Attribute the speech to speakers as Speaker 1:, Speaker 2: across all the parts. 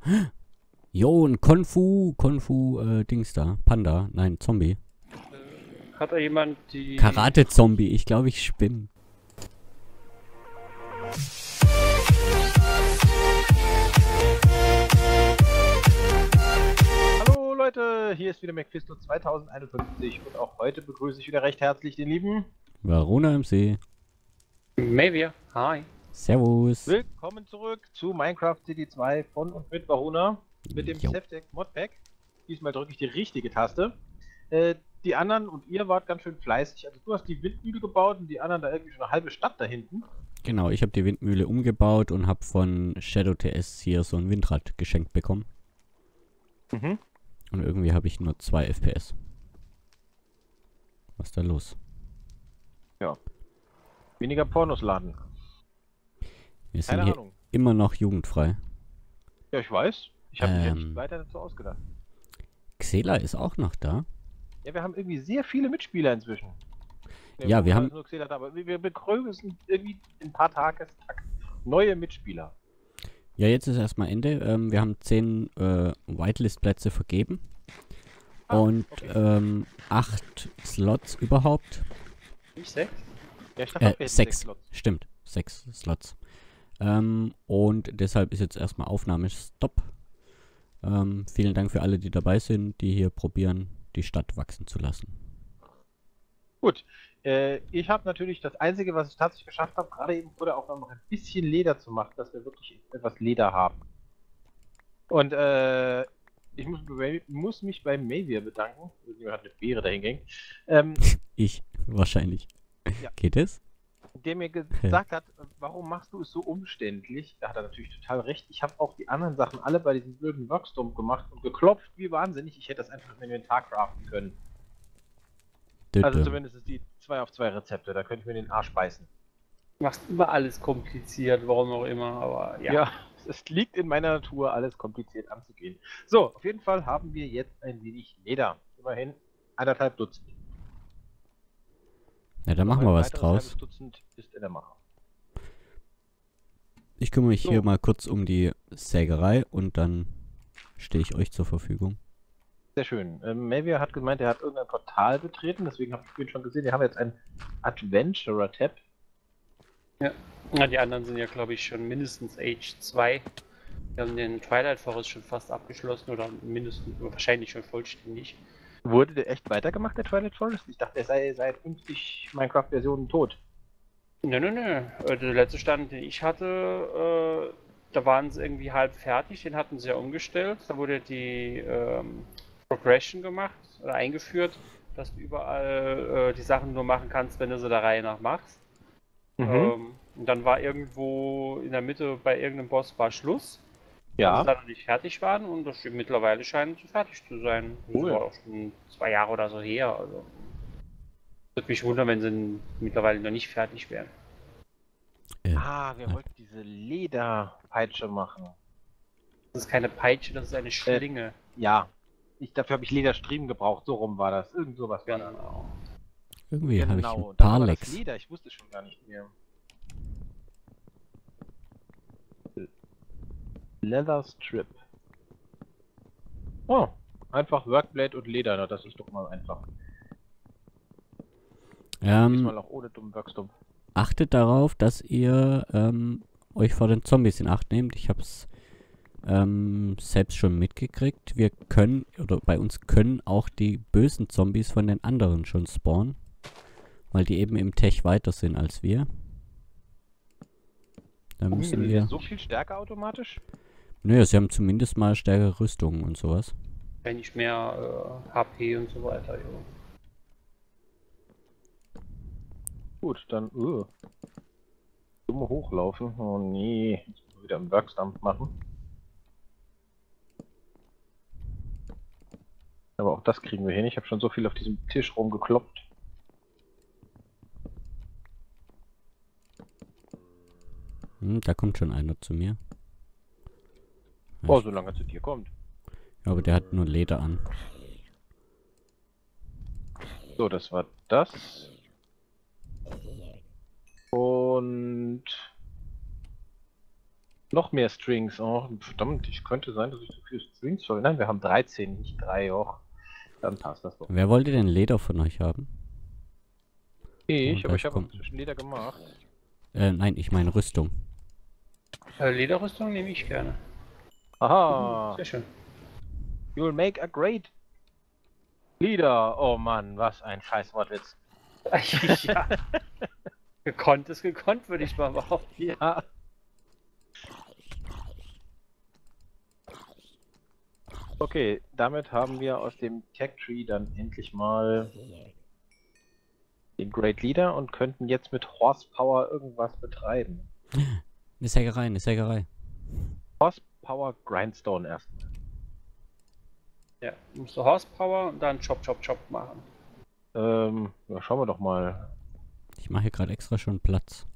Speaker 1: Jo, ein Dings da. Panda. Nein, Zombie.
Speaker 2: Hat da jemand die...
Speaker 1: Karate-Zombie. Ich glaube, ich spinne.
Speaker 3: Hallo Leute, hier ist wieder McFisto 2051 und auch heute begrüße ich wieder recht herzlich den lieben
Speaker 1: Varuna MC.
Speaker 2: Maybe. Hi.
Speaker 1: Servus.
Speaker 3: Willkommen zurück zu Minecraft City 2 von und mit Varuna mit dem
Speaker 1: Jo.
Speaker 3: Seftek Modpack. Diesmal drücke ich die richtige Taste. Die anderen und ihr wart ganz schön fleißig. Also du hast die Windmühle gebaut und die anderen da irgendwie schon eine halbe Stadt da hinten.
Speaker 1: Genau, ich habe die Windmühle umgebaut und habe von Shadow TS hier so ein Windrad geschenkt bekommen.
Speaker 3: Mhm.
Speaker 1: Und irgendwie habe ich nur 2 FPS. Was ist da los?
Speaker 3: Weniger Pornos laden.
Speaker 1: Wir sind
Speaker 3: Keine
Speaker 1: hier
Speaker 3: Ahnung.
Speaker 1: immer noch jugendfrei.
Speaker 3: Ja, ich weiß. Ich habe mich ja nicht
Speaker 1: Ähm.
Speaker 3: weiter dazu ausgedacht.
Speaker 1: Xela ist auch noch da.
Speaker 3: Ja, wir haben irgendwie sehr viele Mitspieler inzwischen.
Speaker 1: Ja, wir haben-
Speaker 3: Nur Xela da, aber wir begrüßen irgendwie in ein paar Tagestakt neue Mitspieler.
Speaker 1: Ja, jetzt ist erstmal Ende. Wir haben 10 Whitelist-Plätze vergeben.
Speaker 3: Ah,
Speaker 1: Und
Speaker 3: okay.
Speaker 1: 8 Slots überhaupt.
Speaker 2: Ich 6?
Speaker 3: Ja, ich dachte, auch, wir hätten
Speaker 1: 6.
Speaker 3: Slots.
Speaker 1: Stimmt, 6 Slots. Und deshalb ist jetzt erstmal Aufnahmestopp. Vielen Dank für alle, die dabei sind, die hier probieren, die Stadt wachsen zu lassen.
Speaker 3: Gut. Ich habe natürlich das Einzige, was ich tatsächlich geschafft habe, gerade eben wurde auch noch ein bisschen Leder zu machen, dass wir wirklich etwas Leder haben. Und ich muss mich bei Mavia bedanken. Irgendjemand hat eine Beere dahingehängt.
Speaker 1: Ich, wahrscheinlich.
Speaker 3: Ja.
Speaker 1: Geht es?
Speaker 3: Der mir gesagt hat, warum machst du es so umständlich? Da hat er natürlich total recht. Ich habe auch die anderen Sachen alle bei diesem blöden Workstorm gemacht und geklopft wie wahnsinnig. Ich hätte das einfach im Inventar craften können. Also zumindest die 2 auf 2 Rezepte, da könnte ich mir den Arsch beißen.
Speaker 2: Du machst immer alles kompliziert, warum auch immer, aber ja.
Speaker 3: Ja, es liegt in meiner Natur, alles kompliziert anzugehen. So, auf jeden Fall haben wir jetzt ein wenig Leder. Immerhin 1,5 Dutzend.
Speaker 1: Ja, dann machen
Speaker 3: Noch
Speaker 1: wir
Speaker 3: ein
Speaker 1: was
Speaker 3: weiteres
Speaker 1: draus.
Speaker 3: halbes Dutzend ist in der Mache.
Speaker 1: Ich kümmere mich
Speaker 3: So.
Speaker 1: hier mal kurz um die Sägerei und dann stehe ich euch zur Verfügung.
Speaker 3: Sehr schön. Mavia hat gemeint, er hat irgendein Portal betreten, deswegen habe ich vorhin schon gesehen, wir haben jetzt einen Adventurer-Tab.
Speaker 2: Ja, die anderen sind ja, glaube ich, schon mindestens Age 2. Wir haben den Twilight Forest schon fast abgeschlossen oder mindestens, wahrscheinlich schon vollständig.
Speaker 3: Wurde der echt weitergemacht, der Twilight Forest? Ich dachte, er sei seit 50 Minecraft-Versionen tot.
Speaker 2: Nö. Der letzte Stand, den ich hatte, da waren sie irgendwie halb fertig, den hatten sie ja umgestellt. Da wurde die Progression gemacht oder eingeführt, dass du überall die Sachen nur machen kannst, wenn du sie der Reihe nach machst. Und dann war irgendwo in der Mitte bei irgendeinem Boss war Schluss.
Speaker 3: Ja.
Speaker 2: Weil sie dann nicht fertig waren und das mittlerweile scheinen sie fertig zu sein.
Speaker 3: Cool.
Speaker 2: Das war auch schon 2 Jahre oder so her. Also. Würde mich wundern, wenn sie mittlerweile noch nicht fertig wären.
Speaker 3: Wir wollten diese Lederpeitsche machen.
Speaker 2: Das ist keine Peitsche, das ist eine Schlinge.
Speaker 3: Ja. Dafür habe ich Lederstriemen gebraucht, so rum war das. Irgend sowas war das.
Speaker 2: Genau.
Speaker 1: Irgendwie habe ich
Speaker 3: Genau,
Speaker 1: ein
Speaker 3: dann
Speaker 1: paar
Speaker 3: war das
Speaker 1: Lecks.
Speaker 3: Leder, ich wusste schon gar nicht mehr. Leather Strip. Oh, einfach Workblade und Leder, na, das ist doch mal einfach. Diesmal auch ohne dummen Workstumpf.
Speaker 1: Achtet darauf, dass ihr euch vor den Zombies in Acht nehmt. Ich habe es selbst schon mitgekriegt. Wir können, oder bei uns können auch die bösen Zombies von den anderen schon spawnen. Weil die eben im Tech weiter sind als wir. Da müssen wir...
Speaker 3: So viel stärker automatisch?
Speaker 1: Naja, sie haben zumindest mal stärkere Rüstungen und sowas.
Speaker 2: Wenn nicht mehr HP und so weiter. Ja.
Speaker 3: Gut, dann dumme hochlaufen. Oh nee, jetzt müssen wir wieder einen Workstump machen. Aber auch das kriegen wir hin. Ich habe schon so viel auf diesem Tisch rumgekloppt.
Speaker 1: Da kommt schon einer zu mir.
Speaker 3: Oh, solange er zu dir kommt.
Speaker 1: Ja, aber der hat nur Leder an.
Speaker 3: So, das war das. Und Noch mehr Strings. Oh, verdammt, ich könnte sein, dass ich so viele Strings soll. Nein, wir haben 13, nicht 3. Och, dann passt das doch.
Speaker 1: Wer wollte denn Leder von euch haben?
Speaker 3: Ich, aber
Speaker 1: das
Speaker 3: ich habe
Speaker 1: kommt.
Speaker 3: inzwischen Leder gemacht.
Speaker 1: Nein, ich meine Rüstung.
Speaker 2: Lederrüstung nehme ich gerne.
Speaker 3: Aha,
Speaker 2: Sehr schön.
Speaker 3: you'll make a great leader. Oh Mann, was ein Scheißwortwitz.
Speaker 2: Ja. Gekonnt ist gekonnt, würde ich mal behaupten.
Speaker 3: Ja. Okay, damit haben wir aus dem Tech Tree dann endlich mal den Great Leader und könnten jetzt mit Horsepower irgendwas betreiben.
Speaker 1: Eine Sägerei, eine Sägerei.
Speaker 3: Horsepower Grindstone erstmal.
Speaker 2: Ja, musst du Horsepower und dann Chop, Chop, Chop machen.
Speaker 3: Ja, schauen wir doch mal.
Speaker 1: Ich mache hier gerade extra schon Platz.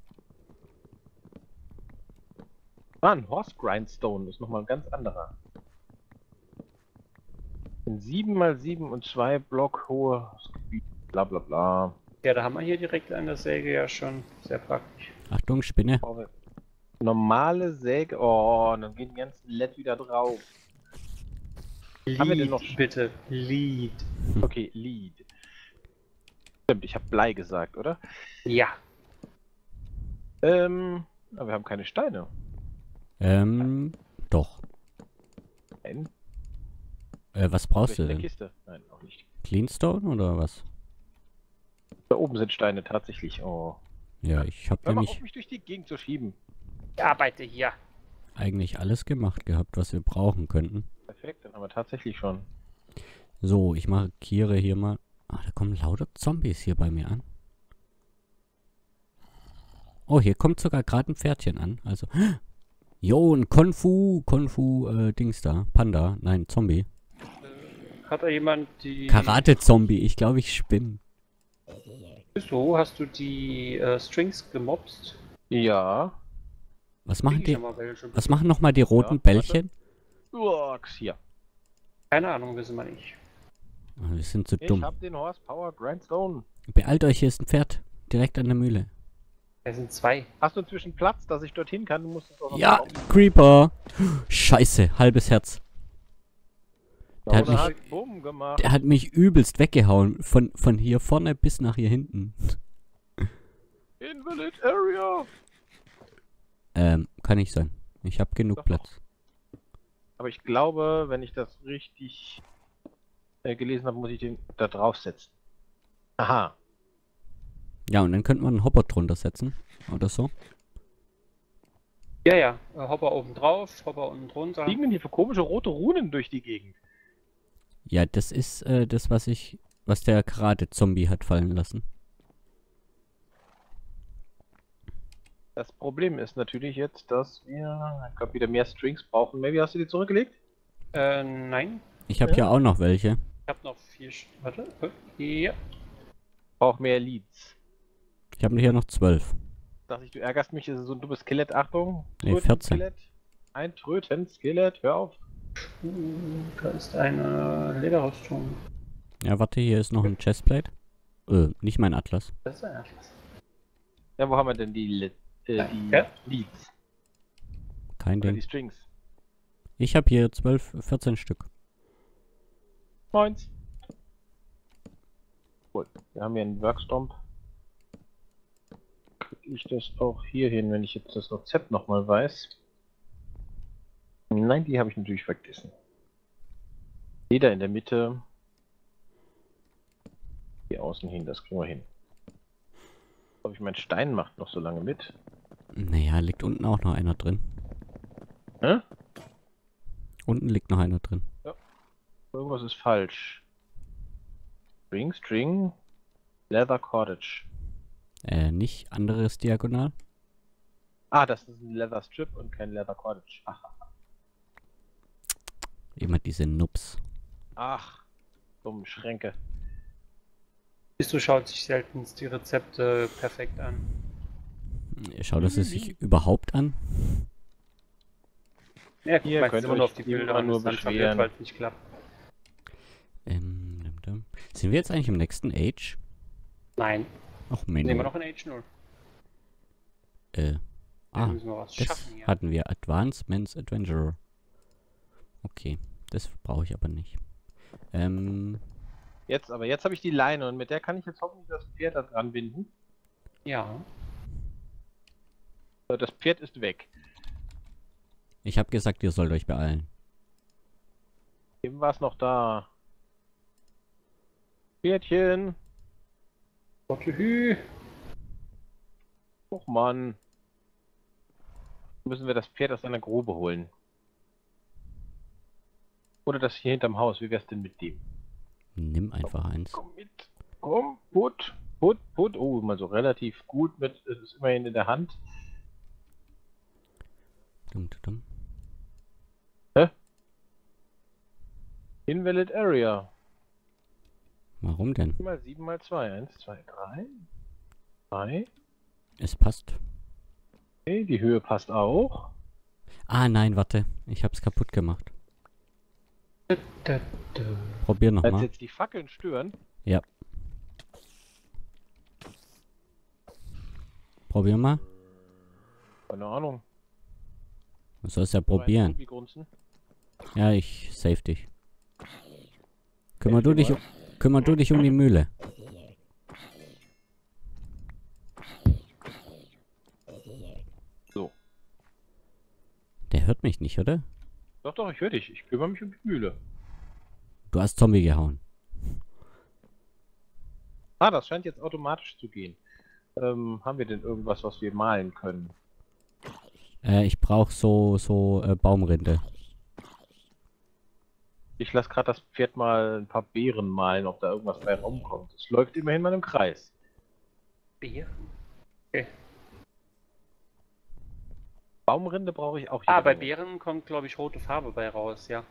Speaker 3: Mann, Horse Grindstone ist nochmal ein ganz anderer. Ein 7x7 und 2 Block hohes Gebiet, bla bla bla.
Speaker 2: Ja, da haben wir hier direkt an der Säge ja schon. Sehr praktisch.
Speaker 1: Achtung, Spinne.
Speaker 3: Normale Säge. Oh, und dann gehen die ganzen LED wieder drauf. Haben wir denn noch-
Speaker 2: bitte? Lead.
Speaker 3: Okay, Lead. Stimmt, ich habe Blei gesagt, oder?
Speaker 2: Ja.
Speaker 3: Aber wir haben keine Steine.
Speaker 1: Doch.
Speaker 3: Nein.
Speaker 1: Was brauchst
Speaker 3: Vielleicht
Speaker 1: du
Speaker 3: in der
Speaker 1: denn?
Speaker 3: Kiste? Nein, auch nicht.
Speaker 1: Cleanstone oder was?
Speaker 3: Da oben sind Steine tatsächlich. Oh.
Speaker 1: Ja, ich habe
Speaker 3: Hör mal auf,
Speaker 1: nämlich
Speaker 3: mich durch die Gegend zu schieben.
Speaker 2: Ich arbeite hier.
Speaker 1: eigentlich alles gemacht gehabt, was wir brauchen könnten.
Speaker 3: Perfekt, dann haben wir tatsächlich schon.
Speaker 1: So, ich markiere hier mal. Ah, da kommen lauter Zombies hier bei mir an. Oh, hier kommt sogar gerade ein Pferdchen an. Also, jo, ein Dings da. Panda. Nein, Zombie.
Speaker 2: Hat da jemand die...
Speaker 1: Karate-Zombie. Ich glaube, ich spinne.
Speaker 2: Wieso? Hast du die Strings gemobst?
Speaker 3: Ja.
Speaker 1: Was machen
Speaker 2: Krieg ich
Speaker 1: die?
Speaker 2: schon mal welche.
Speaker 1: Was machen nochmal die roten
Speaker 3: Ja,
Speaker 1: Bällchen?
Speaker 3: Uaks, hier.
Speaker 2: Keine Ahnung, wissen wir nicht.
Speaker 1: Oh, wir sind zu
Speaker 3: Ich
Speaker 1: dumm.
Speaker 3: hab den Horsepower Grindstone.
Speaker 1: Beeilt euch, hier ist ein Pferd. Direkt an der Mühle.
Speaker 2: Es sind 2.
Speaker 3: Hast du inzwischen Platz, dass ich dorthin kann? Du musst es auch noch
Speaker 1: Ja,
Speaker 3: kaufen.
Speaker 1: Creeper. Scheiße, halbes Herz.
Speaker 3: Da
Speaker 1: der hat
Speaker 3: hat
Speaker 1: mich-
Speaker 3: halt Bumm gemacht.
Speaker 1: Der hat mich übelst weggehauen. Von hier vorne bis nach hier hinten.
Speaker 3: Invalid Area.
Speaker 1: Kann nicht sein. Ich habe genug
Speaker 3: Doch,
Speaker 1: Platz.
Speaker 3: Aber ich glaube, wenn ich das richtig gelesen habe, muss ich den da draufsetzen. Aha.
Speaker 1: Ja, und dann könnte man einen Hopper drunter setzen. Oder so.
Speaker 2: Ja, ja. Hopper oben drauf, Hopper unten drunter.
Speaker 3: Fliegen denn hier für komische rote Runen durch die Gegend?
Speaker 1: Ja, das ist das, was der Karate-Zombie hat fallen lassen.
Speaker 3: Das Problem ist natürlich jetzt, dass wir, ich glaube, wieder mehr Strings brauchen. Maybe hast du die zurückgelegt?
Speaker 2: Nein.
Speaker 1: Ich habe
Speaker 3: Ja.
Speaker 1: hier auch noch welche.
Speaker 2: Ich habe noch 4... Warte. Ja.
Speaker 3: Brauch mehr Leads.
Speaker 1: Ich habe hier noch 12.
Speaker 3: Dachte ich, du ärgerst mich, das ist so ein dummes Skelett. Achtung.
Speaker 1: Nee, 14.
Speaker 3: Tröten-Skelett. Ein Tröten-Skelett, hör auf.
Speaker 2: Da ist eine Lederrüstung.
Speaker 1: Ja, warte, hier ist noch ein Chestplate. Nicht mein Atlas.
Speaker 2: Das ist ein Atlas.
Speaker 3: Ja, wo haben wir denn die
Speaker 2: Ja.
Speaker 3: Leads?
Speaker 1: Kein
Speaker 3: Oder die
Speaker 1: Ding.
Speaker 3: Strings?
Speaker 1: Ich habe hier 14 Stück.
Speaker 3: Moins. Gut, wir haben hier einen Workstomp. Kriege ich das auch hier hin, wenn ich jetzt das Rezept nochmal weiß? Nein, die habe ich natürlich vergessen. Leder in der Mitte. Hier außen hin, das kriegen wir hin. Ob ich mein Stein macht noch so lange mit?
Speaker 1: Naja, liegt unten auch noch einer drin.
Speaker 3: Hä?
Speaker 1: Unten liegt noch einer drin.
Speaker 3: Irgendwas ist falsch. String, Leather Cottage.
Speaker 1: Nicht anderes Diagonal.
Speaker 3: Ah, das ist ein Leather Strip und kein Leather Cottage.
Speaker 1: Immer diese Nubs.
Speaker 3: Ach, dumme Schränke.
Speaker 2: Siehst du, schaut sich selten die Rezepte perfekt an.
Speaker 1: Schaut es sich überhaupt an?
Speaker 2: Ja, guck
Speaker 3: Ihr
Speaker 2: mal,
Speaker 3: könnt
Speaker 2: immer nur
Speaker 3: euch
Speaker 2: auf die
Speaker 3: immer
Speaker 2: Bilder
Speaker 3: nur
Speaker 2: und dann verwirrt,
Speaker 3: beschweren.
Speaker 2: weil es nicht klappt.
Speaker 1: Sind wir jetzt eigentlich im nächsten Age?
Speaker 2: Nein,
Speaker 1: Ach,
Speaker 2: nehmen wir
Speaker 1: Menno.
Speaker 2: noch in Age 0. Da
Speaker 1: Ah,
Speaker 2: müssen wir was
Speaker 1: das
Speaker 2: schaffen hier.
Speaker 1: hatten wir. Advancements Adventurer. Okay, das brauche ich aber nicht.
Speaker 3: Jetzt habe ich die Leine und mit der kann ich jetzt hoffentlich das Pferd da dran binden.
Speaker 2: Ja.
Speaker 3: Das Pferd ist weg.
Speaker 1: Ich habe gesagt, ihr sollt euch beeilen.
Speaker 3: Eben war es noch da. Pferdchen.
Speaker 2: Hü.
Speaker 3: Och Mann. Müssen wir das Pferd aus seiner Grube holen. Oder das hier hinterm Haus. Wie wär's denn mit dem?
Speaker 1: Nimm einfach eins.
Speaker 3: Komm mit. Komm, put, put, put. Oh, immer so relativ gut mit. Es ist immerhin in der Hand.
Speaker 1: Dumm, dumm.
Speaker 3: Invalid Area.
Speaker 1: Warum denn?
Speaker 3: 7 mal 2. 1, 2, 3. 3.
Speaker 1: Es passt.
Speaker 3: Okay, die Höhe passt auch.
Speaker 1: Ah, nein, warte. Ich hab's kaputt gemacht. Probier
Speaker 3: Als
Speaker 1: nochmal.
Speaker 3: jetzt die Fackeln stören.
Speaker 1: Ja. Probier mal.
Speaker 3: Keine Ahnung.
Speaker 1: Du sollst ja probieren.
Speaker 3: Wie grunzen.
Speaker 1: Ja, ich save dich. Kümmer du dich um die Mühle.
Speaker 3: So.
Speaker 1: Der hört mich nicht, oder?
Speaker 3: Doch, doch, ich höre dich. Ich kümmere mich um die Mühle.
Speaker 1: Du hast Zombie gehauen.
Speaker 3: Ah, das scheint jetzt automatisch zu gehen. Haben wir denn irgendwas, was wir malen können?
Speaker 1: Ich brauche so Baumrinde.
Speaker 3: Ich lasse gerade das Pferd mal ein paar Beeren malen, ob da irgendwas bei rumkommt. Es läuft immerhin mal im Kreis.
Speaker 2: Bier.
Speaker 3: Baumrinde brauche ich auch.
Speaker 2: Ah,
Speaker 3: jede
Speaker 2: bei
Speaker 3: Menge.
Speaker 2: Beeren kommt, glaube ich, rote Farbe bei raus, ja.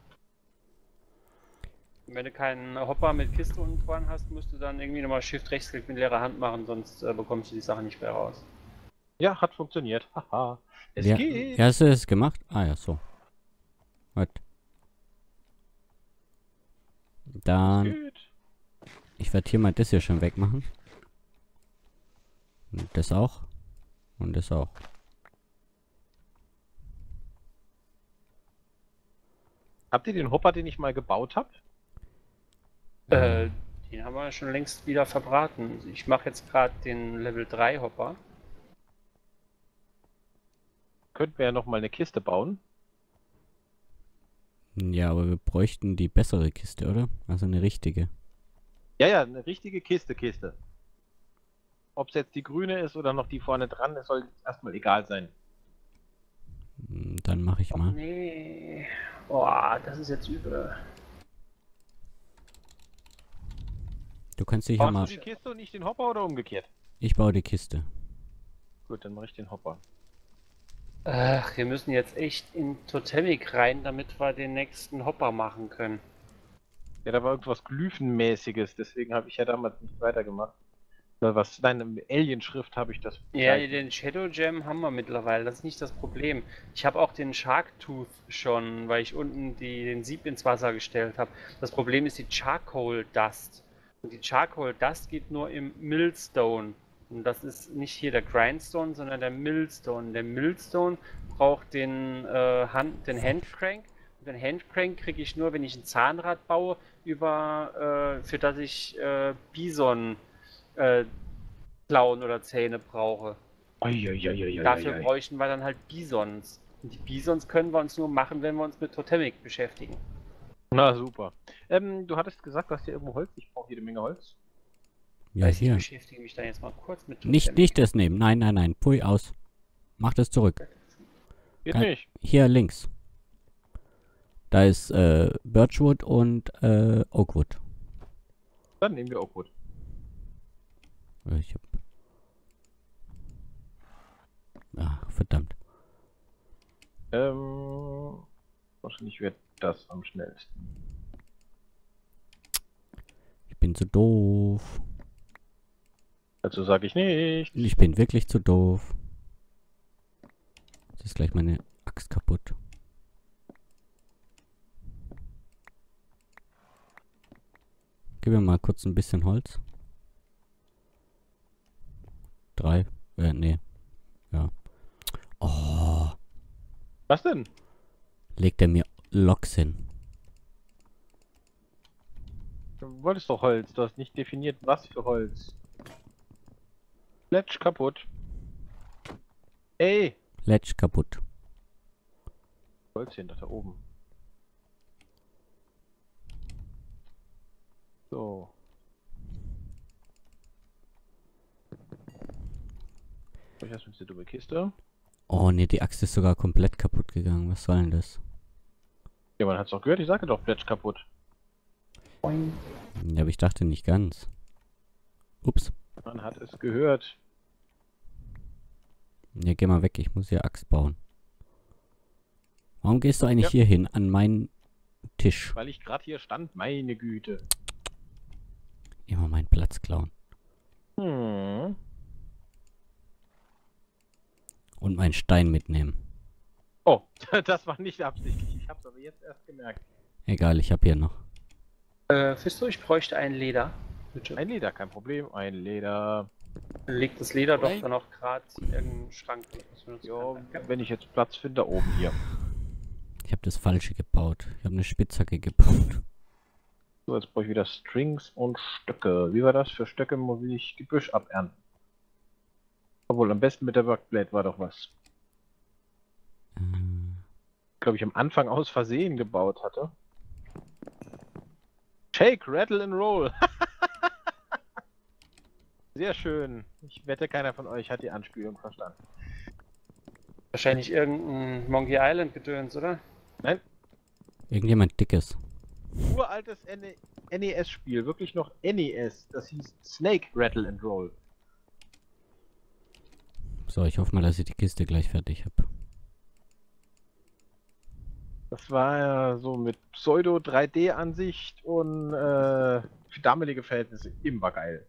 Speaker 2: Und wenn du keinen Hopper mit Kiste unten dran hast, musst du dann irgendwie nochmal Shift-Rechtsklick mit leerer Hand machen, sonst bekommst du die Sache nicht mehr raus.
Speaker 3: Ja, hat funktioniert. Haha. Es
Speaker 1: Ja,
Speaker 3: geht.
Speaker 1: ja, hast du es gemacht? Ah ja, so. Gut. Dann,
Speaker 3: Es geht.
Speaker 1: ich werde hier mal das hier schon wegmachen. Und das auch. Und das auch.
Speaker 3: Habt ihr den Hopper, den ich mal gebaut habe?
Speaker 2: Den haben wir schon längst wieder verbraten. Ich mache jetzt gerade den Level 3 Hopper.
Speaker 3: Könnten wir ja noch mal eine Kiste bauen.
Speaker 1: Ja, aber wir bräuchten die bessere Kiste, oder? Also eine richtige.
Speaker 3: Ja, ja, eine richtige Kiste. Ob es jetzt die grüne ist oder noch die vorne dran, das soll erstmal egal sein.
Speaker 1: Dann mache ich
Speaker 2: Och,
Speaker 1: mal.
Speaker 2: nee. Oh, das ist jetzt übel.
Speaker 1: Du kannst dich ja mal...
Speaker 3: Baust du die Kiste und nicht den Hopper oder umgekehrt?
Speaker 1: Ich baue die Kiste.
Speaker 3: Gut, dann mache ich den Hopper.
Speaker 2: Ach, wir müssen jetzt echt in Totemic rein, damit wir den nächsten Hopper machen können.
Speaker 3: Ja, da war irgendwas Glyphenmäßiges, deswegen habe ich ja damals nicht weitergemacht. Nein, in Alien-Schrift habe ich das.
Speaker 2: Ja, den Shadow Gem haben wir mittlerweile, das ist nicht das Problem. Ich habe auch den Shark Tooth schon, weil ich unten den Sieb ins Wasser gestellt habe. Das Problem ist die Charcoal Dust. Und die Charcoal Dust geht nur im Millstone. Und das ist nicht hier der Grindstone, sondern der Millstone. Der Millstone braucht den Handcrank. Und den Handcrank kriege ich nur, wenn ich ein Zahnrad baue, für das ich Bison Klauen oder Zähne brauche. Dafür bräuchten wir dann halt Bisons. Und die Bisons können wir uns nur machen, wenn wir uns mit Totemic beschäftigen.
Speaker 3: Na super. Du hattest gesagt, du hast hier irgendwo Holz. Ich brauche jede Menge Holz.
Speaker 1: Ja,
Speaker 2: Ich
Speaker 1: hier.
Speaker 2: beschäftige mich dann jetzt mal kurz mit Totemic.
Speaker 1: Nicht das nehmen. Nein, nein, nein. Pui, aus. Mach das zurück.
Speaker 3: Geht
Speaker 1: Kein-
Speaker 3: nicht.
Speaker 1: Hier links. Da ist Birchwood und Oakwood.
Speaker 3: Dann nehmen wir Oakwood.
Speaker 1: Ich hab... Ach, verdammt.
Speaker 3: Wahrscheinlich wird das am schnellsten.
Speaker 1: Ich bin zu doof.
Speaker 3: Dazu sage ich nicht.
Speaker 1: Ich bin wirklich zu doof. Jetzt ist gleich meine Axt kaputt. Gib mir mal kurz ein bisschen Holz. 3. Nee. Ja.
Speaker 3: Was denn?
Speaker 1: Legt er mir Loks hin.
Speaker 3: Du wolltest doch Holz. Du hast nicht definiert, was für Holz. Letsch kaputt. Ey!
Speaker 1: Letsch kaputt.
Speaker 3: Holzchen, da oben. So. Ich erst mit der dumme Kiste.
Speaker 1: Oh ne, die Axt ist sogar komplett kaputt gegangen. Was soll denn das?
Speaker 3: Ja, man hat's doch gehört, ich sage doch, Letsch kaputt.
Speaker 2: Boing.
Speaker 1: Ja, aber ich dachte nicht ganz. Ups.
Speaker 3: Man hat es gehört.
Speaker 1: Ja, geh mal weg, ich muss hier Axt bauen. Warum gehst du eigentlich
Speaker 3: Ja.
Speaker 1: hier hin, an meinen Tisch?
Speaker 3: Weil ich gerade hier stand, meine Güte.
Speaker 1: Immer meinen Platz klauen.
Speaker 3: Hm.
Speaker 1: Und meinen Stein mitnehmen.
Speaker 3: Oh, das war nicht absichtlich. Ich hab's aber jetzt erst gemerkt.
Speaker 1: Egal, ich habe hier noch.
Speaker 2: Fisto, ich bräuchte ein Leder. Bitte.
Speaker 3: Ein Leder, kein Problem. Ein Leder.
Speaker 2: Legt das Leder doch
Speaker 1: Nein.
Speaker 2: dann auch gerade in irgendeinen Schrank. Wenn ich das benutzen
Speaker 3: Ja,
Speaker 2: kann. Danke.
Speaker 3: wenn ich jetzt Platz finde, da oben hier.
Speaker 1: Ich habe das Falsche gebaut. Ich habe eine Spitzhacke gebaut.
Speaker 3: So, jetzt brauche ich wieder Strings und Stöcke. Wie war das? Für Stöcke muss ich Gebüsch abernten. Obwohl, am besten mit der Workblade war doch was. Glaube ich, am Anfang aus Versehen gebaut hatte. Shake, Rattle and Roll. Sehr schön. Ich wette, keiner von euch hat die Anspielung verstanden.
Speaker 2: Wahrscheinlich irgendein Monkey Island Gedöns, oder?
Speaker 3: Nein,
Speaker 1: Irgendjemand Dickes.
Speaker 3: uraltes NES-Spiel, wirklich noch NES. Das hieß Snake, Rattle and Roll.
Speaker 1: So, ich hoffe mal, dass ich die Kiste gleich fertig habe.
Speaker 3: Das war ja so mit Pseudo-3D-Ansicht und für damalige Verhältnisse immer geil.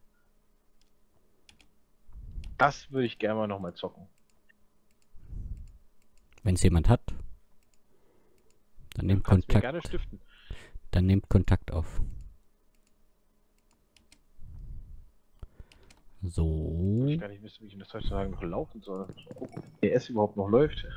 Speaker 3: Das würde ich gerne mal nochmal zocken.
Speaker 1: Wenn es jemand hat, dann nehmt
Speaker 3: Kannst mir
Speaker 1: Kontakt.
Speaker 3: gerne stiften.
Speaker 1: Dann nehmt Kontakt auf. So.
Speaker 3: Ich gar nicht wissen, wie ich das heutzutage noch laufen soll. Ob DS überhaupt noch läuft.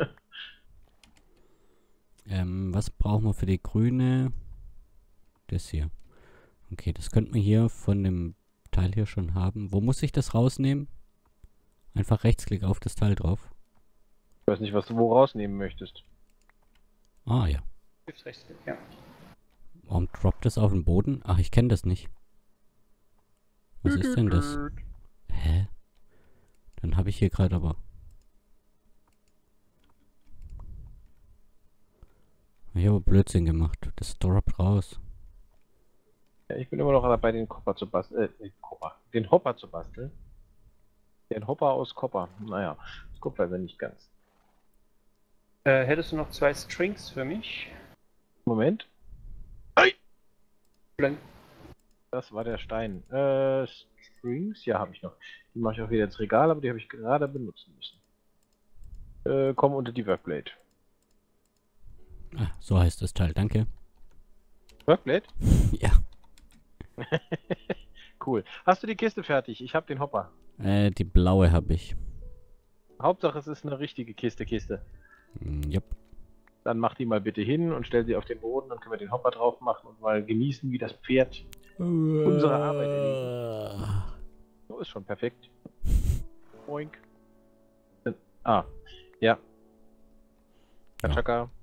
Speaker 1: Was brauchen wir für die grüne? Das hier. Okay, das könnten wir hier von dem Teil hier schon haben. Wo muss ich das rausnehmen? Einfach Rechtsklick auf das Teil drauf.
Speaker 3: Ich weiß nicht, was du wo rausnehmen möchtest.
Speaker 1: Ah ja.
Speaker 2: Gibt recht, ja.
Speaker 1: Warum droppt das auf den Boden? Ach, ich kenne das nicht. Was ist denn das? Hä? Dann habe ich hier gerade aber... Ich habe Blödsinn gemacht. Das droppt raus.
Speaker 3: Ja, ich bin immer noch dabei, den Copper zu basteln. Den Hopper zu basteln. Den Hopper aus Copper. Naja, das kommt leider nicht ganz.
Speaker 2: Hättest du noch 2 Strings für mich?
Speaker 3: Moment.
Speaker 2: Blank.
Speaker 3: Das war der Stein. Strings? Ja, habe ich noch. Die mache ich auch wieder ins Regal, aber die habe ich gerade benutzen müssen. Kommen unter die Workblade.
Speaker 1: Ah, so heißt das Teil. Danke.
Speaker 3: Workblade?
Speaker 1: Ja.
Speaker 3: Cool. Hast du die Kiste fertig? Ich habe den Hopper.
Speaker 1: Die blaue habe ich.
Speaker 3: Hauptsache, es ist eine richtige Kiste.
Speaker 1: Jupp.
Speaker 3: Dann mach die mal bitte hin und stell sie auf den Boden, dann können wir den Hopper drauf machen und mal genießen, wie das Pferd unsere Arbeit erledigt. So, ist schon perfekt. Boink. Ah, ja. Katschaka.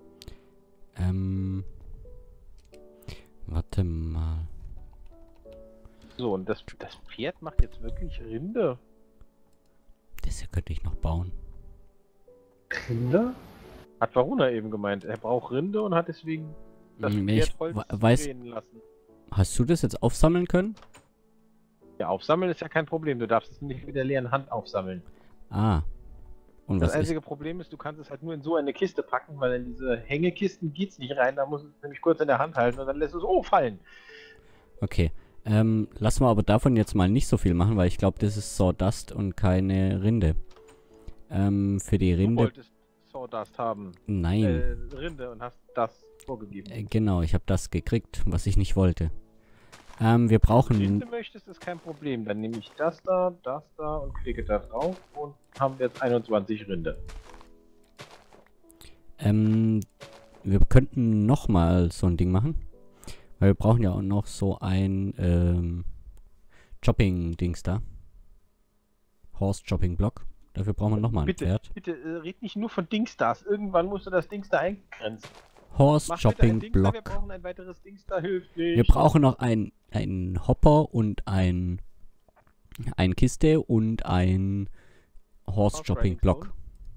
Speaker 1: Warte mal.
Speaker 3: So, und das Pferd macht jetzt wirklich Rinde.
Speaker 1: Das hier könnte ich noch bauen.
Speaker 2: Rinde?
Speaker 3: Hat Varuna eben gemeint. Er braucht Rinde und hat deswegen das
Speaker 1: Ich
Speaker 3: Pferd Holz
Speaker 1: weiß,
Speaker 3: drehen lassen.
Speaker 1: hast du das jetzt aufsammeln können?
Speaker 3: Ja, aufsammeln ist ja kein Problem. Du darfst es nicht mit der leeren Hand aufsammeln.
Speaker 1: Ah. Und
Speaker 3: Das
Speaker 1: was ist...
Speaker 3: einzige Problem ist, du kannst es halt nur in so eine Kiste packen, weil in diese Hängekisten geht's nicht rein. Da musst du es nämlich kurz in der Hand halten und dann lässt du es fallen.
Speaker 1: Okay. Lassen wir aber davon jetzt mal nicht so viel machen, weil ich glaube, das ist Sawdust und keine Rinde. Für die
Speaker 3: Du
Speaker 1: Rinde...
Speaker 3: wolltest Sawdust haben.
Speaker 1: Nein.
Speaker 3: Rinde und hast das vorgegeben.
Speaker 1: Genau, ich habe das gekriegt, was ich nicht wollte. Wir brauchen...
Speaker 3: Wenn du möchtest, ist kein Problem. Dann nehme ich das da und klicke da drauf und haben jetzt 21 Rinde.
Speaker 1: Wir könnten nochmal so ein Ding machen. Weil wir brauchen ja auch noch so ein Chopping-Dings da. Horse-Chopping-Block. Dafür brauchen wir nochmal ein Pferd.
Speaker 3: Bitte, red nicht nur von Dingstars. Irgendwann musst du das Dingster eingrenzen. Mach bitte ein Dingster,
Speaker 1: Horse-Chopping-Block.
Speaker 3: wir brauchen ein weiteres Dingster, hilft nicht.
Speaker 1: Wir brauchen noch einen Hopper und eine Kiste und ein Horse-Chopping-Block.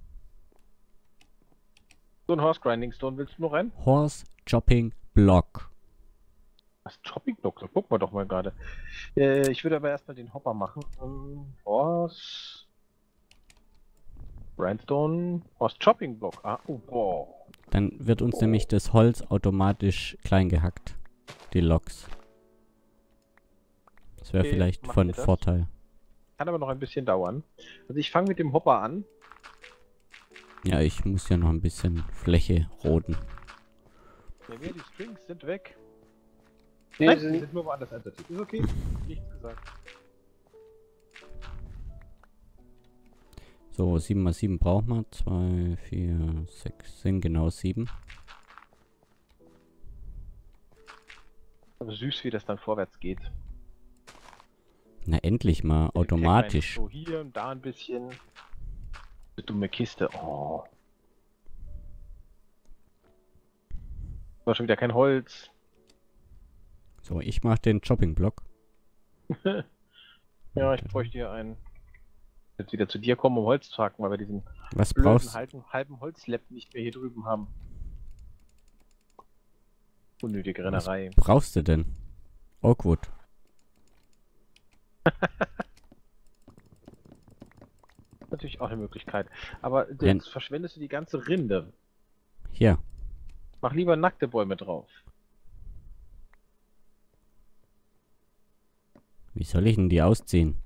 Speaker 3: So ein Horse Grinding Stone willst du noch rein?
Speaker 1: Horse-Chopping-Block.
Speaker 3: Was, Chopping Block? Da gucken wir doch mal gerade. Ich würde aber erstmal den Hopper machen. Horse Grindstone, Horse Chopping Block. Ah, oh, boah.
Speaker 1: Dann wird uns nämlich das Holz automatisch klein gehackt. Die Loks. Das wäre
Speaker 3: Okay,
Speaker 1: vielleicht
Speaker 3: machen
Speaker 1: von
Speaker 3: wir das.
Speaker 1: Vorteil.
Speaker 3: Kann aber noch ein bisschen dauern. Also ich fange mit dem Hopper an.
Speaker 1: Ja, ich muss ja noch ein bisschen Fläche roden.
Speaker 3: Ja, die Strings sind weg.
Speaker 2: Nee,
Speaker 3: Nein,
Speaker 2: sie
Speaker 3: die
Speaker 2: sind
Speaker 3: sind nur woanders einsortiert. Ist okay. Nichts gesagt.
Speaker 1: So, 7 mal 7 brauchen wir. 2, 4, 6 sind genau 7.
Speaker 3: Aber süß, wie das dann vorwärts geht.
Speaker 1: Na, endlich mal automatisch.
Speaker 3: So hier und da ein bisschen. Eine dumme Kiste. Oh. War schon wieder kein Holz.
Speaker 1: So, ich mache den Chopping-Block.
Speaker 3: Ja, ich bräuchte hier einen. Jetzt wieder zu dir kommen, um Holz zu hacken, weil wir diesen
Speaker 1: Was
Speaker 3: blöden
Speaker 1: brauchst
Speaker 3: halben Holzlap nicht mehr hier drüben haben. Unnötige
Speaker 1: was
Speaker 3: Rennerei.
Speaker 1: brauchst du denn? Oakwood.
Speaker 3: Natürlich auch eine Möglichkeit. Aber
Speaker 1: Ja.
Speaker 3: jetzt verschwendest du die ganze Rinde.
Speaker 1: Hier.
Speaker 3: Mach lieber nackte Bäume drauf.
Speaker 1: Wie soll ich denn die ausziehen?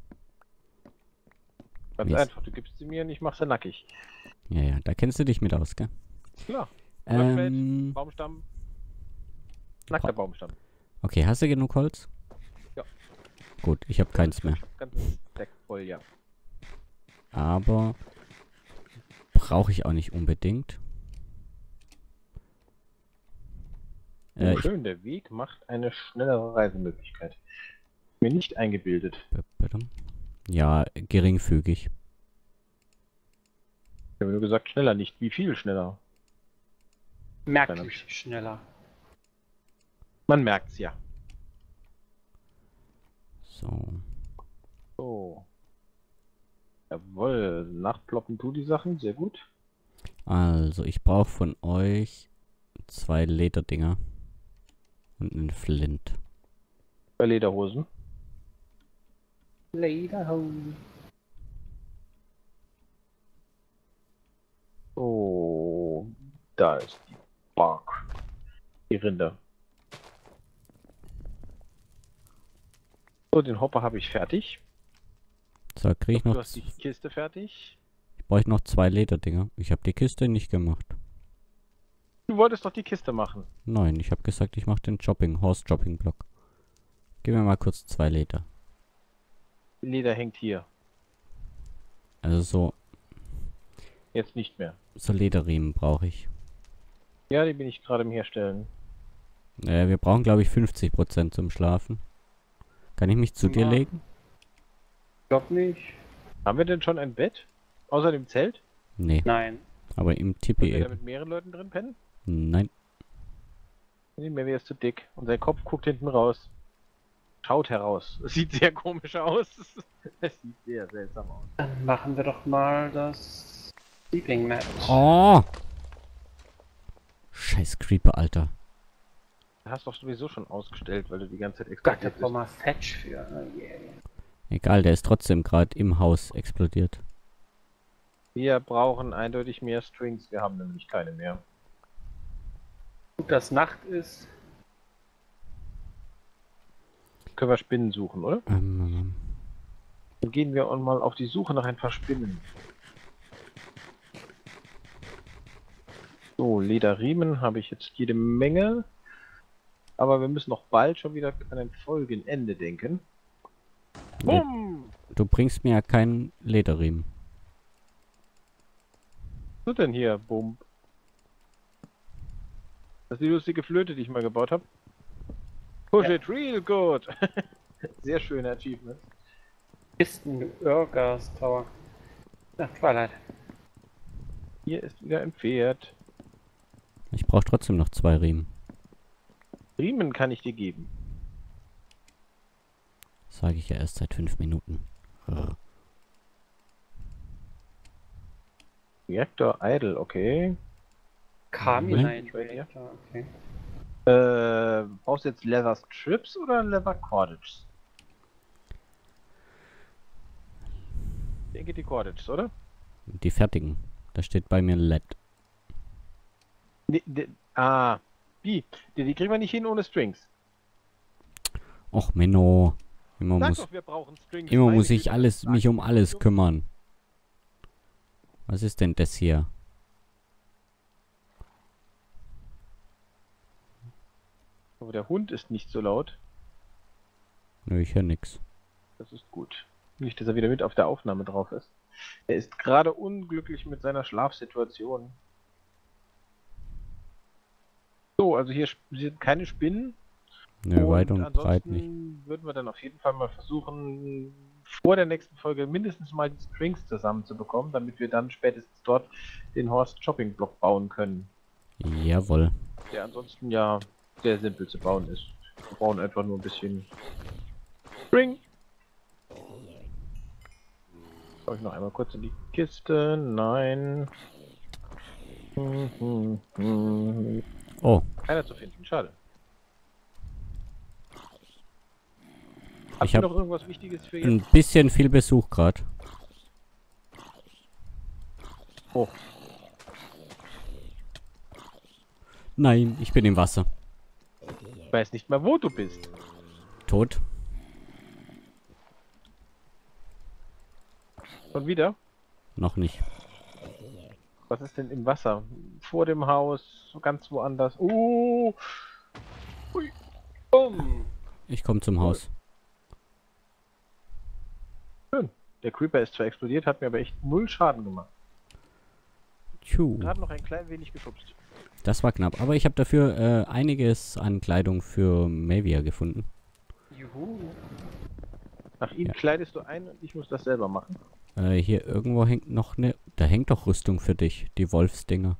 Speaker 3: Ganz
Speaker 1: Mist.
Speaker 3: einfach, du gibst sie mir und ich mach sie nackig.
Speaker 1: Ja, ja, da kennst du dich mit aus, gell?
Speaker 3: Klar.
Speaker 1: Ähm,
Speaker 3: Baumstamm. Nackter Baumstamm.
Speaker 1: okay, hast du genug Holz?
Speaker 3: Ja.
Speaker 1: Gut, ich habe keins mehr.
Speaker 3: Ganzes Deck voll, ja.
Speaker 1: Aber brauche ich auch nicht unbedingt. Ich,
Speaker 3: Schön, der Weg macht eine schnellere Reisemöglichkeit. Mir nicht eingebildet.
Speaker 1: ja, geringfügig.
Speaker 3: Ich habe nur gesagt, schneller nicht. Wie viel schneller?
Speaker 2: merklich schneller.
Speaker 3: Man merkt's ja.
Speaker 1: So.
Speaker 3: So. Jawohl, nachploppen tu die Sachen, sehr gut.
Speaker 1: Also, ich brauche von euch 2 Lederdinger. Und einen Flint.
Speaker 3: Bei Lederhosen.
Speaker 2: Lederhosen.
Speaker 3: So, da ist die Bark. Die Rinde. So, den Hopper habe ich fertig.
Speaker 1: So, kriege ich
Speaker 3: Du
Speaker 1: noch.
Speaker 3: hast die Kiste fertig.
Speaker 1: Ich bräuchte noch 2 Lederdinger. Ich habe die Kiste nicht gemacht.
Speaker 3: Du wolltest doch die Kiste machen.
Speaker 1: Nein, ich habe gesagt, ich mache den Horse-Chopping-Block. Gib mir mal kurz 2 Leder.
Speaker 3: Leder hängt hier.
Speaker 1: Also
Speaker 3: Jetzt nicht mehr.
Speaker 1: so Lederriemen brauche ich.
Speaker 3: Ja, die bin ich gerade im Herstellen.
Speaker 1: Wir brauchen, glaube ich, 50% zum Schlafen. Kann ich mich zu dir
Speaker 2: Ja.
Speaker 1: legen?
Speaker 2: Glaub nicht.
Speaker 3: Haben wir denn schon ein Bett? Außer dem Zelt?
Speaker 1: Nee,
Speaker 2: Nein.
Speaker 1: aber im
Speaker 3: Können
Speaker 1: Tipi
Speaker 3: wir da
Speaker 1: eben.
Speaker 3: mit mehreren Leuten drin pennen?
Speaker 1: Nein.
Speaker 3: Nee, mir wäre es zu dick. Und sein Kopf guckt hinten raus. Schaut heraus. Es sieht sehr komisch aus. Es sieht sehr seltsam aus.
Speaker 2: Dann machen wir doch mal das Sleeping Mat.
Speaker 1: Oh! Scheiß Creeper, Alter.
Speaker 3: Du hast doch sowieso schon ausgestellt, weil du die ganze Zeit
Speaker 2: Gott, da
Speaker 3: explodiert
Speaker 2: brauchen
Speaker 3: bist.
Speaker 2: wir Fetch für. Oh, yeah.
Speaker 1: Egal, der ist trotzdem gerade im Haus explodiert.
Speaker 3: Wir brauchen eindeutig mehr Strings. Wir haben nämlich keine mehr.
Speaker 2: Gut, dass Nacht ist.
Speaker 3: Können wir Spinnen suchen, oder?
Speaker 1: Ähm,
Speaker 3: Dann gehen wir mal auf die Suche nach ein paar Spinnen. So, Lederriemen habe ich jetzt jede Menge. Aber wir müssen noch bald schon wieder an ein Folgenende denken.
Speaker 1: Nee.
Speaker 3: Bumm!
Speaker 1: Du bringst mir ja keinen Lederriemen.
Speaker 3: Was ist denn hier? Bumm. Das ist die lustige Flöte, die ich mal gebaut habe. Push
Speaker 2: Ja.
Speaker 3: it real good. Sehr schöne Achievement.
Speaker 2: Kisten, Gas Tower. Ach, Twilight.
Speaker 3: Hier ist wieder ein Pferd.
Speaker 1: Ich brauche trotzdem noch 2 Riemen.
Speaker 3: Riemen kann ich dir geben.
Speaker 1: Sage ich ja erst seit 5 Minuten.
Speaker 3: Reaktor idle, okay.
Speaker 2: Carmine
Speaker 3: Moment.
Speaker 2: Reactor, okay.
Speaker 3: Brauchst du jetzt Leather Strips oder Leather Cordages? Ich denke die Cordages, oder?
Speaker 1: Die fertigen. Da steht bei mir LED.
Speaker 3: Wie? Die kriegen wir nicht hin ohne Strings.
Speaker 1: Och, Menno. Immer
Speaker 3: Sag
Speaker 1: muss,
Speaker 3: doch, wir brauchen Strings.
Speaker 1: immer
Speaker 3: Meine
Speaker 1: muss ich
Speaker 3: Güte, das
Speaker 1: mich um alles
Speaker 3: so.
Speaker 1: kümmern. Was ist denn das hier?
Speaker 3: Aber der Hund ist nicht so laut.
Speaker 1: Nö, ich höre nix.
Speaker 3: Das ist gut. Nicht, dass er wieder mit auf der Aufnahme drauf ist. Er ist gerade unglücklich mit seiner Schlafsituation. So, also hier sind keine Spinnen.
Speaker 1: Nö, weit und breit nicht.
Speaker 3: ansonsten würden wir dann auf jeden Fall mal versuchen, vor der nächsten Folge mindestens mal die Strings zusammenzubekommen, damit wir dann spätestens dort den Horst Shopping Block bauen können.
Speaker 1: Jawohl.
Speaker 3: Der ansonsten ja sehr simpel zu bauen ist. Wir brauchen einfach nur ein bisschen String. Schau ich noch einmal kurz in die Kiste. Nein.
Speaker 1: Oh,
Speaker 3: Keiner zu finden. Schade.
Speaker 1: Ich
Speaker 3: Habt ihr
Speaker 1: hab
Speaker 3: noch irgendwas Wichtiges für
Speaker 1: ein
Speaker 3: jetzt?
Speaker 1: bisschen viel Besuch gerade.
Speaker 3: Oh,
Speaker 1: Nein, ich bin im Wasser.
Speaker 3: ich weiß nicht mal, wo du bist.
Speaker 1: Tot.
Speaker 3: Schon wieder?
Speaker 1: Noch nicht.
Speaker 3: Was ist denn im Wasser? Vor dem Haus, so ganz woanders. Ui.
Speaker 2: Bumm!
Speaker 1: Ich komme zum Haus.
Speaker 3: Schön. Der Creeper ist zwar explodiert, hat mir aber echt 0 Schaden gemacht.
Speaker 1: Tschu.
Speaker 3: Gerade noch ein klein wenig geschubst.
Speaker 1: Das war knapp. Aber ich habe dafür einiges an Kleidung für Mavia gefunden.
Speaker 2: Juhu!
Speaker 3: Nach ihm
Speaker 1: Ja.
Speaker 3: kleidest du ein und ich muss das selber machen.
Speaker 1: Hier irgendwo hängt noch eine... Da hängt doch Rüstung für dich. Die Wolfsdinger.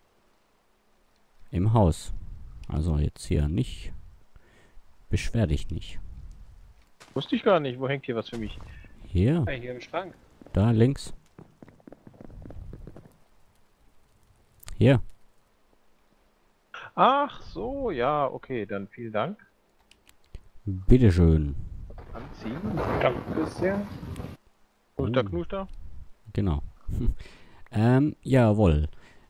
Speaker 1: Im Haus. Also jetzt hier nicht. Beschwer dich nicht.
Speaker 3: Wusste ich gar nicht. Wo hängt hier was für mich?
Speaker 1: Hier.
Speaker 2: Hey, hier im Schrank.
Speaker 1: Da links. Hier.
Speaker 3: Ach so, ja, okay, dann vielen Dank.
Speaker 1: Bitteschön.
Speaker 3: Anziehen.
Speaker 2: Danke sehr.
Speaker 3: Knuster, Knuster.
Speaker 1: Genau. Jawohl.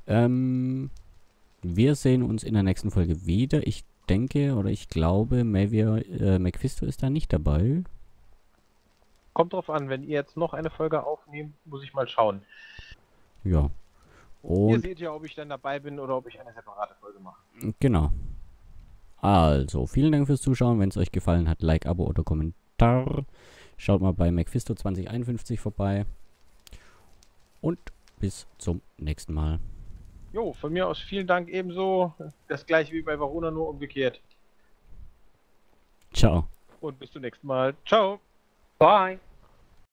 Speaker 1: Wir sehen uns in der nächsten Folge wieder. Ich denke oder ich glaube, Mephisto ist da nicht dabei.
Speaker 3: Kommt drauf an, wenn ihr jetzt noch eine Folge aufnehmt, muss ich mal schauen.
Speaker 1: Ja.
Speaker 3: Ihr
Speaker 1: Und
Speaker 3: seht ja, ob ich dann dabei bin oder ob ich eine separate Folge mache.
Speaker 1: genau. Also, vielen Dank fürs Zuschauen. Wenn es euch gefallen hat, Like, Abo oder Kommentar. Schaut mal bei Mephisto 2051 vorbei. Und bis zum nächsten Mal.
Speaker 3: Jo, von mir aus vielen Dank ebenso. Das gleiche wie bei Varuna, nur umgekehrt.
Speaker 1: Ciao.
Speaker 3: Und bis zum nächsten Mal. Ciao.
Speaker 2: Bye!